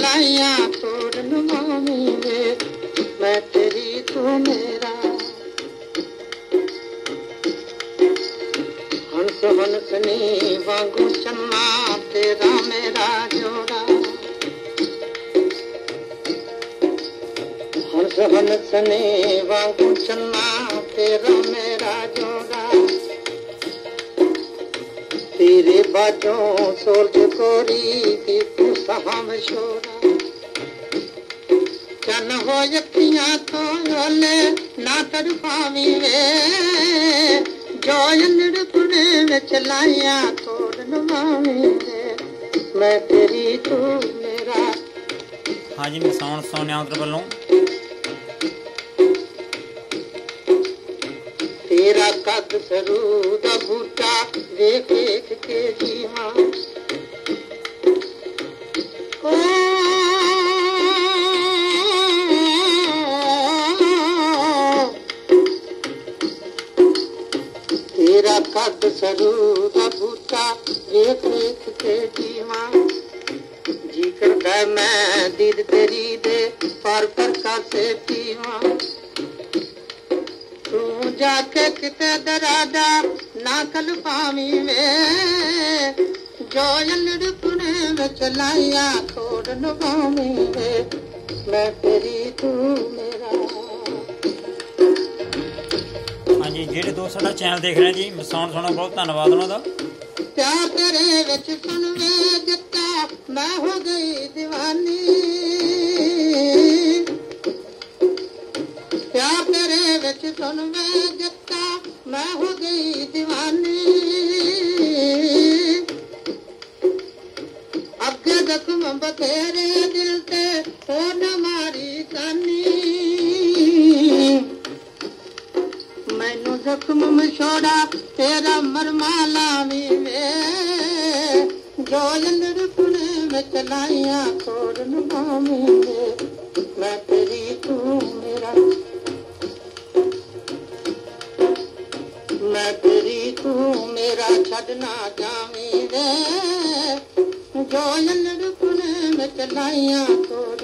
चलाइया तोड़ नवामी वे मैं तेरी तू मेरा हंस हंसनी वांगू चन्ना तेरा मेरा जोड़ा हंस हंसनी वांगू चन्ना तेरा मेरा जोड़ा तेरे बाजों सोच कोरी की तू सहाम छोड़ा चन हो यकियां तो योले ना तड़पावी वे जो निड़पुने में चलाइया तोड़ नवावी वे मैं तेरी तू मेरा। हाँ जी मिसाउण सोनियांतर वालों तेरा कद सरू दा बूटा देख देख के जीवा तेरा कद सरू दा बूटा देख देख के जीवा जी करदा मैं दीद तेरी दे पर कासे पीवा तू जाके किते दरादा ना कल पावी वे जो लड़पुने में चलाइया तोड़ नवामी वे मैं तेरी तू मेरा। हाँ जी ਜਿਹੜੇ ਦੋਸਤ ਸਾਡਾ ਚੈਨਲ ਦੇਖ ਰਹੇ ਜੀ ਮਿਸਾਉਣ ਸੁਣੋ ਬਹੁਤ ਧੰਨਵਾਦ ਉਹਨਾਂ ਦਾ। प्यार तेरे विच सुन वे जट्टा मैं हो गई दीवानी प्यार तेरे विच सुन वे जट्टा मैं हो गई दीवानी अगे जख्म बतेरे दिल ते हो न मारी कानी मैनू जख्म में छोड़ा तेरा मरमा लावी वे जो लड़पुने में चलाइया तोड़ नवामी वे मैं तेरी तू मेरा मैं तेरी तू मेरा छड़ना जावी वे जो लड़पुने में चलाइया तोड़